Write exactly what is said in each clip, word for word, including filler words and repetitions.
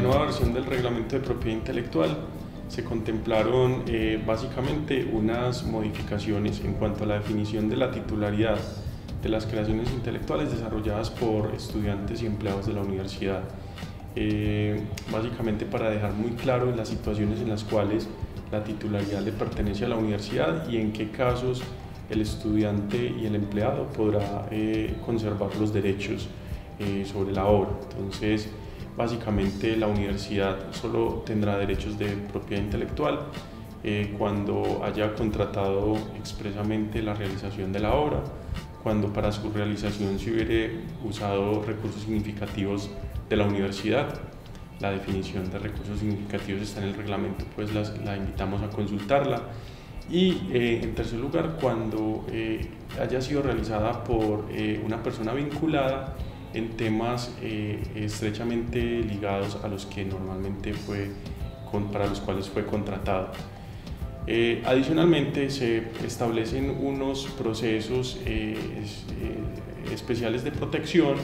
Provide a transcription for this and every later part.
nueva versión del Reglamento de Propiedad Intelectual se contemplaron eh, básicamente unas modificaciones en cuanto a la definición de la titularidad de las creaciones intelectuales desarrolladas por estudiantes y empleados de la universidad. Eh, básicamente para dejar muy claro las situaciones en las cuales la titularidad le pertenece a la universidad y en qué casos el estudiante y el empleado podrá eh, conservar los derechos eh, sobre la obra. Entonces, básicamente la universidad solo tendrá derechos de propiedad intelectual eh, cuando haya contratado expresamente la realización de la obra, cuando para su realización se hubiere usado recursos significativos de la universidad. La definición de recursos significativos está en el reglamento, pues las, la invitamos a consultarla. Y eh, en tercer lugar, cuando eh, haya sido realizada por eh, una persona vinculada en temas eh, estrechamente ligados a los que normalmente fue, con, para los cuales fue contratado. Eh, adicionalmente, se establecen unos procesos eh, eh, especiales de protección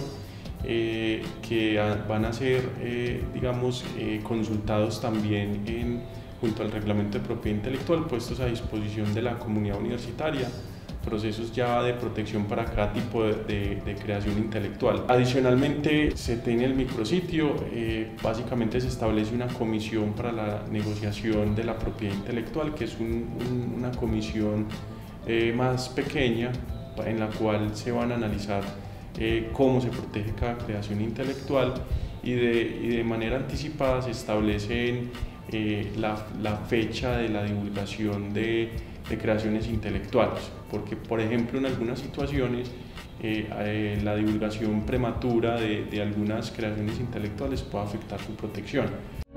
eh, que a, van a ser, eh, digamos, eh, consultados también en, junto al Reglamento de Propiedad Intelectual, puestos a disposición de la comunidad universitaria, procesos ya de protección para cada tipo de, de, de creación intelectual. Adicionalmente, se tiene el micrositio, eh, básicamente se establece una comisión para la negociación de la propiedad intelectual, que es un, un, una comisión eh, más pequeña, en la cual se van a analizar eh, cómo se protege cada creación intelectual y de, y de manera anticipada se establecen eh, la, la fecha de la divulgación de de creaciones intelectuales, porque por ejemplo en algunas situaciones eh, eh, la divulgación prematura de, de algunas creaciones intelectuales puede afectar su protección.